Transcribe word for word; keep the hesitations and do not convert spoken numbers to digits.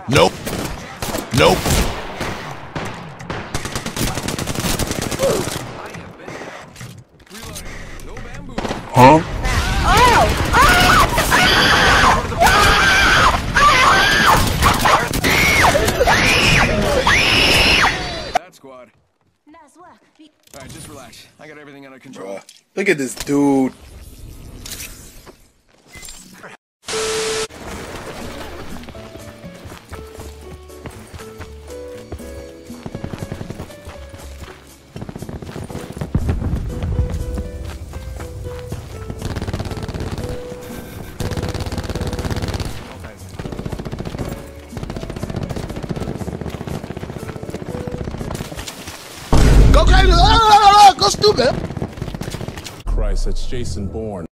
Nope. Nope. Huh? That squad. Nice work. All right, just relax. I got everything under control. Bruh. Look at this dude. Go crazy! Go stupid! Christ, that's Jason Bourne.